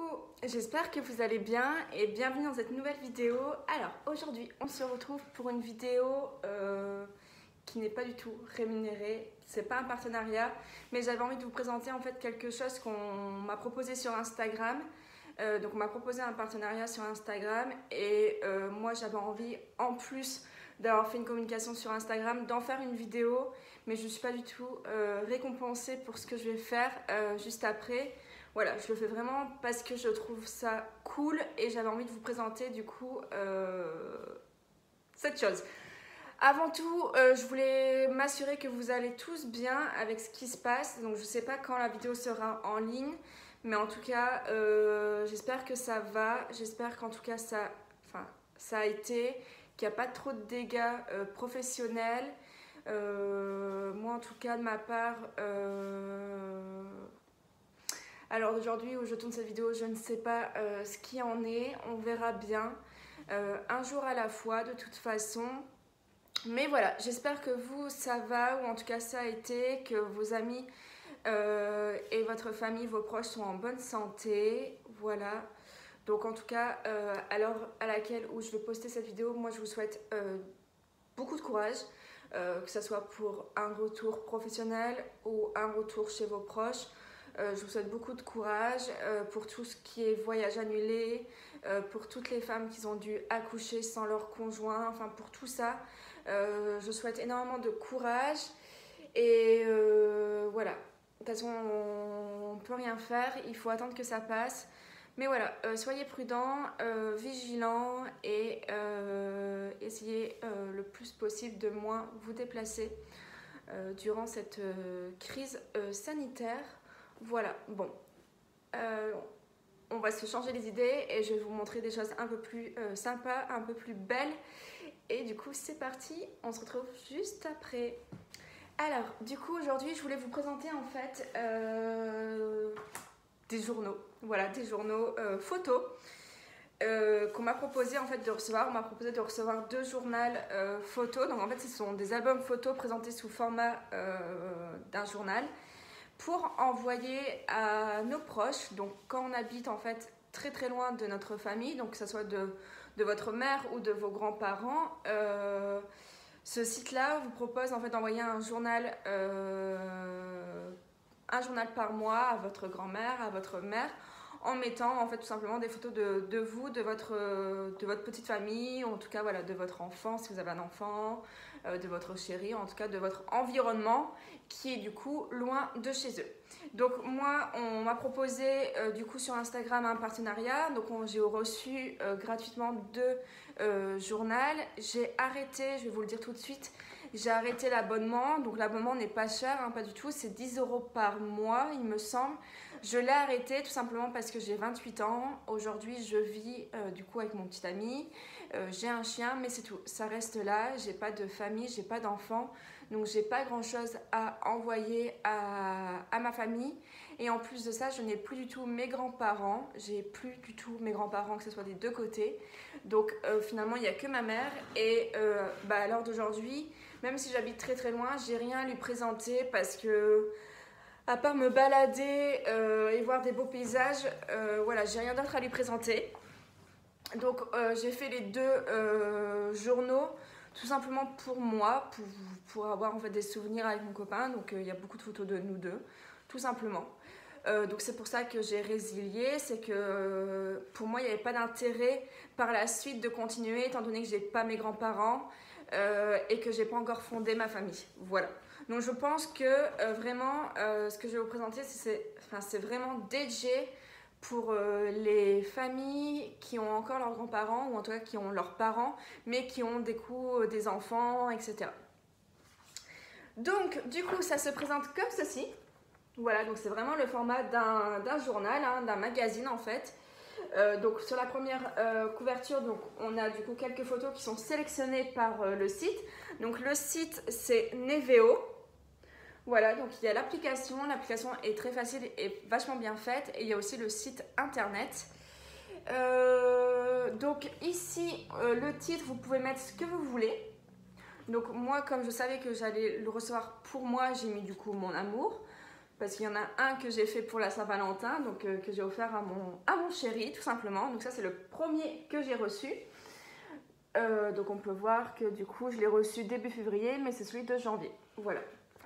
Coucou, j'espère que vous allez bien et bienvenue dans cette nouvelle vidéo. Alors aujourd'hui on se retrouve pour une vidéo qui n'est pas du tout rémunérée, c'est pas un partenariat, mais j'avais envie de vous présenter en fait quelque chose qu'on m'a proposé sur Instagram. Donc on m'a proposé un partenariat sur Instagram et moi j'avais envie en plus d'avoir fait une communication sur Instagram, d'en faire une vidéo, mais je ne suis pas du tout récompensée pour ce que je vais faire juste après. Voilà, je le fais vraiment parce que je trouve ça cool et j'avais envie de vous présenter du coup cette chose. Avant tout, je voulais m'assurer que vous allez tous bien avec ce qui se passe. Donc je ne sais pas quand la vidéo sera en ligne, mais en tout cas, j'espère que ça va. J'espère qu'en tout cas ça a été, qu'il n'y a pas trop de dégâts professionnels. Moi en tout cas de ma part... Alors aujourd'hui où je tourne cette vidéo, je ne sais pas ce qui en est, on verra bien, un jour à la fois de toute façon. Mais voilà, j'espère que vous ça va, ou en tout cas ça a été, que vos amis et votre famille, vos proches sont en bonne santé, voilà. Donc en tout cas, à l'heure à laquelle où je vais poster cette vidéo, moi je vous souhaite beaucoup de courage, que ce soit pour un retour professionnel ou un retour chez vos proches. Je vous souhaite beaucoup de courage pour tout ce qui est voyage annulé, pour toutes les femmes qui ont dû accoucher sans leur conjoint, enfin pour tout ça. Je souhaite énormément de courage et voilà. De toute façon, on ne peut rien faire, il faut attendre que ça passe. Mais voilà, soyez prudents, vigilants et essayez le plus possible de moins vous déplacer durant cette crise sanitaire. Voilà, bon, on va se changer les idées et je vais vous montrer des choses un peu plus sympas, un peu plus belles. Et du coup, c'est parti, on se retrouve juste après. Alors, du coup, aujourd'hui, je voulais vous présenter en fait des journaux. Voilà, des journaux photos qu'on m'a proposé en fait de recevoir. On m'a proposé de recevoir 2 journaux photos. Donc en fait, ce sont des albums photos présentés sous format d'un journal, pour envoyer à nos proches. Donc quand on habite en fait très très loin de notre famille, donc que ce soit de votre mère ou de vos grands-parents, ce site-là vous propose en fait d'envoyer un journal par mois à votre grand-mère, à votre mère, en mettant en fait tout simplement des photos de vous, de votre petite famille, ou en tout cas voilà, de votre enfant si vous avez un enfant, de votre chéri, en tout cas de votre environnement qui est du coup loin de chez eux. Donc moi on m'a proposé du coup sur Instagram un partenariat, donc j'ai reçu gratuitement 2 journaux. J'ai arrêté, je vais vous le dire tout de suite, j'ai arrêté l'abonnement, donc l'abonnement n'est pas cher, hein, pas du tout, c'est 10 € par mois il me semble. Je l'ai arrêté tout simplement parce que j'ai 28 ans, aujourd'hui je vis du coup avec mon petit ami, j'ai un chien mais c'est tout, ça reste là, j'ai pas de famille, j'ai pas d'enfants, donc j'ai pas grand chose à envoyer à ma famille. Et en plus de ça, je n'ai plus du tout mes grands-parents, que ce soit des 2 côtés, donc finalement il n'y a que ma mère et à l'heure d'aujourd'hui, même si j'habite très très loin, j'ai rien à lui présenter parce que à part me balader et voir des beaux paysages, voilà, j'ai rien d'autre à lui présenter. Donc j'ai fait les 2 journaux tout simplement pour moi, pour avoir en fait des souvenirs avec mon copain. Donc il y a beaucoup de photos de nous deux, tout simplement. Donc c'est pour ça que j'ai résilié, c'est que pour moi il n'y avait pas d'intérêt par la suite de continuer étant donné que j'ai pas mes grands-parents et que j'ai pas encore fondé ma famille. Voilà. Donc je pense que vraiment ce que je vais vous présenter c'est vraiment dédié pour les familles qui ont encore leurs grands-parents, ou en tout cas qui ont leurs parents mais qui ont des enfants, etc. Donc du coup ça se présente comme ceci. Voilà, donc c'est vraiment le format d'un journal, hein, d'un magazine en fait. Donc sur la première couverture, donc, on a du coup quelques photos qui sont sélectionnées par le site. Donc le site c'est Neveo. Voilà, donc il y a l'application est très facile et vachement bien faite, et il y a aussi le site internet. Donc ici, le titre, vous pouvez mettre ce que vous voulez. Donc moi, comme je savais que j'allais le recevoir pour moi, j'ai mis du coup mon amour. parce qu'il y en a un que j'ai fait pour la Saint-Valentin, donc que j'ai offert à mon chéri, tout simplement. Donc ça, c'est le premier que j'ai reçu. Donc on peut voir que du coup, je l'ai reçu début février, mais c'est celui de janvier. Voilà.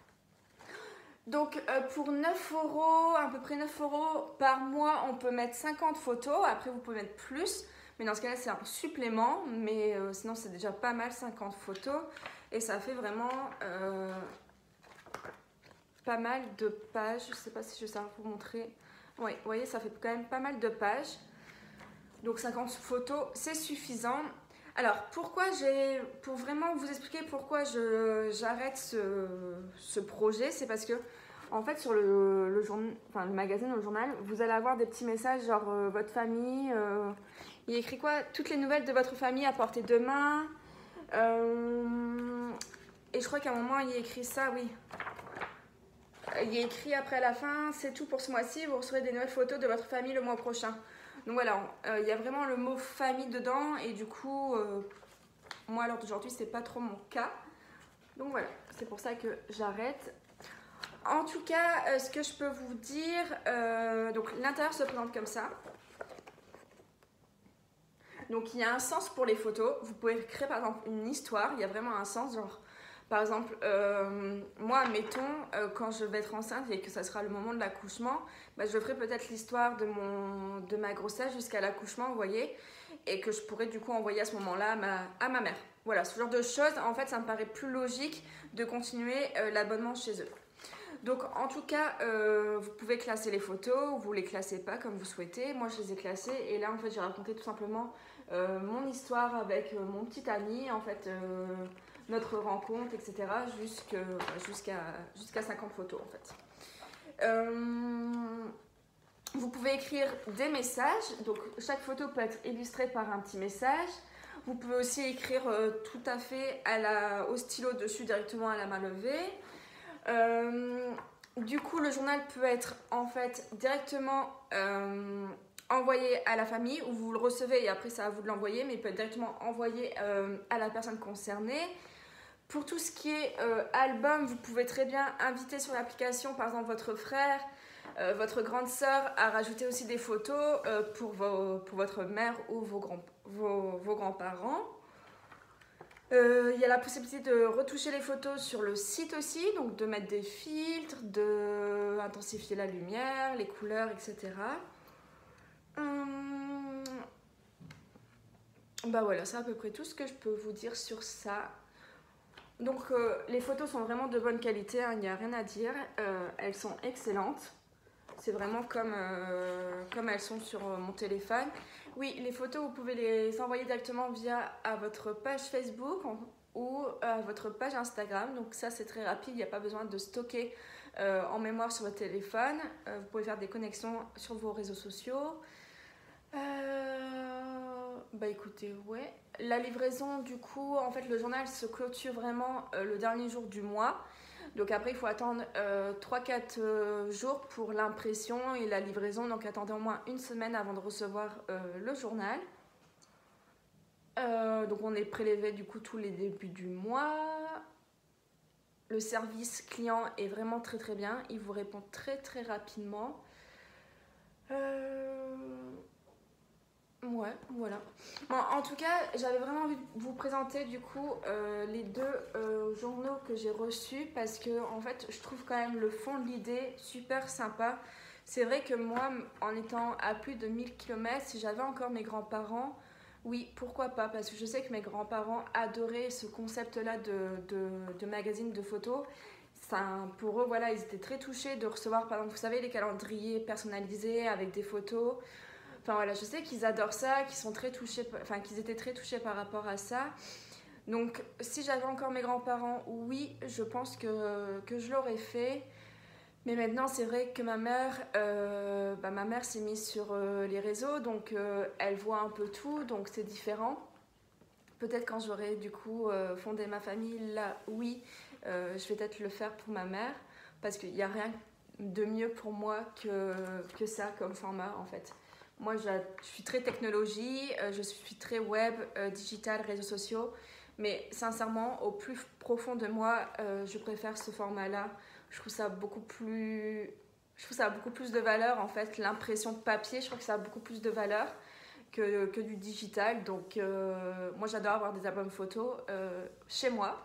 Donc pour 9 euros, à peu près 9 euros par mois, on peut mettre 50 photos. Après, vous pouvez mettre plus, mais dans ce cas-là, c'est un supplément. Mais sinon, c'est déjà pas mal, 50 photos. Et ça fait vraiment pas mal de pages. Je sais pas si je vais savoir vous montrer. Oui, vous voyez, ça fait quand même pas mal de pages. Donc 50 photos, c'est suffisant. Alors, pour vraiment vous expliquer pourquoi j'arrête ce projet, c'est parce que, en fait, sur le magazine ou le journal, vous allez avoir des petits messages genre votre famille, il écrit quoi? Toutes les nouvelles de votre famille à portée de main. Et je crois qu'à un moment, il y a écrit ça, oui. Il y a écrit après à la fin, c'est tout pour ce mois-ci, vous recevrez des nouvelles photos de votre famille le mois prochain. Donc voilà, il y a vraiment le mot famille dedans et du coup, moi à l'heure d'aujourd'hui, c'est pas trop mon cas. Donc voilà, c'est pour ça que j'arrête. En tout cas, ce que je peux vous dire, donc l'intérieur se présente comme ça. Donc il y a un sens pour les photos. Vous pouvez créer par exemple une histoire, il y a vraiment un sens, genre par exemple, moi, admettons, quand je vais être enceinte et que ça sera le moment de l'accouchement, bah, je ferai peut-être l'histoire de ma grossesse jusqu'à l'accouchement, vous voyez, et que je pourrais du coup envoyer à ce moment-là à ma mère. Voilà, ce genre de choses, en fait, ça me paraît plus logique de continuer l'abonnement chez eux. Donc, en tout cas, vous pouvez classer les photos, ou vous les classez pas comme vous souhaitez. Moi, je les ai classées et là, en fait, j'ai raconté tout simplement mon histoire avec mon petit ami, en fait, notre rencontre, etc. Jusqu'à 50 photos, en fait. Vous pouvez écrire des messages, donc chaque photo peut être illustrée par un petit message. Vous pouvez aussi écrire tout à fait au stylo dessus directement à la main levée. Du coup, le journal peut être en fait directement envoyé à la famille ou vous le recevez et après c'est à vous de l'envoyer, mais il peut être directement envoyé à la personne concernée. Pour tout ce qui est album, vous pouvez très bien inviter sur l'application par exemple votre frère, votre grande sœur à rajouter aussi des photos pour votre mère ou vos grands-parents. Il y a la possibilité de retoucher les photos sur le site aussi, donc de mettre des filtres, d'intensifier la lumière, les couleurs, etc. Bah voilà, c'est à peu près tout ce que je peux vous dire sur ça. Donc les photos sont vraiment de bonne qualité, il n'y a rien à dire, elles sont excellentes. C'est vraiment comme elles sont sur mon téléphone. Oui, les photos, vous pouvez les envoyer directement à votre page Facebook ou à votre page Instagram. Donc ça, c'est très rapide, il n'y a pas besoin de stocker en mémoire sur votre téléphone. Vous pouvez faire des connexions sur vos réseaux sociaux. Bah écoutez, ouais. La livraison, du coup, en fait, le journal se clôture vraiment le dernier jour du mois. Donc après, il faut attendre 3-4 jours pour l'impression et la livraison. Donc attendez au moins une semaine avant de recevoir le journal. Donc on est prélevé du coup tous les débuts du mois. Le service client est vraiment très très bien. Il vous répond très très rapidement. Ouais, voilà. Bon, en tout cas, j'avais vraiment envie de vous présenter du coup les deux journaux que j'ai reçus parce que en fait, je trouve quand même le fond de l'idée super sympa. C'est vrai que moi, en étant à plus de 1000 km, si j'avais encore mes grands-parents, oui, pourquoi pas? Parce que je sais que mes grands-parents adoraient ce concept-là de magazine de photos. Ça, pour eux, voilà, ils étaient très touchés de recevoir, par exemple, vous savez, les calendriers personnalisés avec des photos. Enfin voilà, je sais qu'ils adorent ça, qu'ils étaient très touchés par rapport à ça. Donc si j'avais encore mes grands-parents, oui, je pense que je l'aurais fait. Mais maintenant, c'est vrai que ma mère s'est mise sur les réseaux, donc elle voit un peu tout, donc c'est différent. Peut-être quand j'aurai du coup fondé ma famille, là, oui, je vais peut-être le faire pour ma mère, parce qu'il n'y a rien de mieux pour moi que ça comme format en fait. Moi, je suis très technologie, je suis très web, digital, réseaux sociaux. Mais sincèrement, au plus profond de moi, je préfère ce format-là Je trouve ça beaucoup plus... Je trouve ça a beaucoup plus de valeur en fait, l'impression de papier, je trouve que ça a beaucoup plus de valeur que du digital. Donc moi j'adore avoir des albums photos chez moi.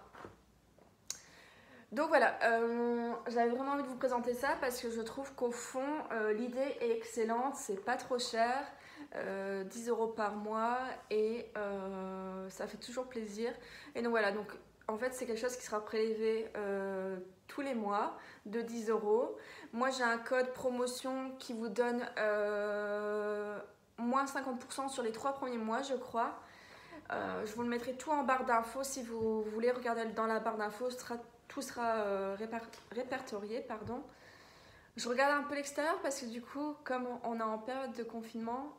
Donc voilà, j'avais vraiment envie de vous présenter ça parce que je trouve qu'au fond l'idée est excellente, c'est pas trop cher, 10 € par mois et ça fait toujours plaisir. Et donc voilà, donc en fait c'est quelque chose qui sera prélevé tous les mois de 10 €. Moi j'ai un code promotion qui vous donne moins 50% sur les 3 premiers mois je crois. Je vous le mettrai tout en barre d'infos si vous voulez regarder dans la barre d'infos, tout sera répertorié. Pardon. Je regarde un peu l'extérieur parce que du coup, comme on est en période de confinement,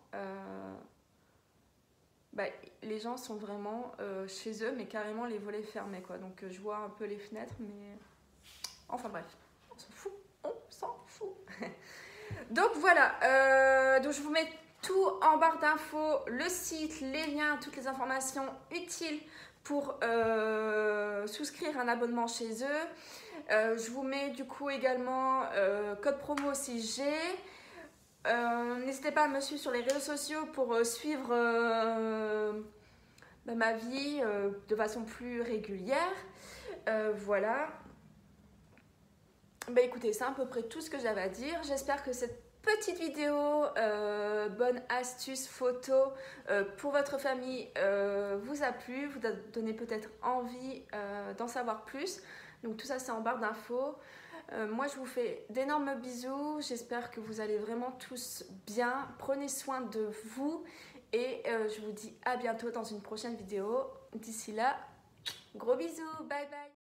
les gens sont vraiment chez eux, mais carrément les volets fermés, quoi. Donc je vois un peu les fenêtres, mais enfin bref, on s'en fout, on s'en fout. Donc voilà, donc je vous mets tout en barre d'infos, le site, les liens, toutes les informations utiles pour souscrire un abonnement chez eux. Je vous mets du coup également code promo si j'ai. N'hésitez pas à me suivre sur les réseaux sociaux pour suivre ma vie de façon plus régulière. Voilà. Écoutez, c'est à peu près tout ce que j'avais à dire. J'espère que cette petite vidéo, bonne astuce photo pour votre famille vous a plu, vous a donné peut-être envie d'en savoir plus. Donc tout ça c'est en barre d'infos. Moi je vous fais d'énormes bisous, j'espère que vous allez vraiment tous bien. Prenez soin de vous et je vous dis à bientôt dans une prochaine vidéo. D'ici là, gros bisous, bye bye.